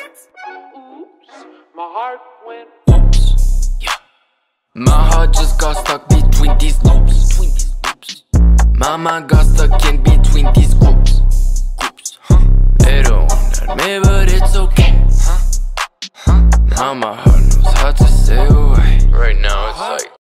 Oops, my heart went. Oops, yeah. My heart just got stuck between these loops. My mind got stuck in between these groups. They don't want me, but it's okay. Now my heart knows how to say away. Right now it's like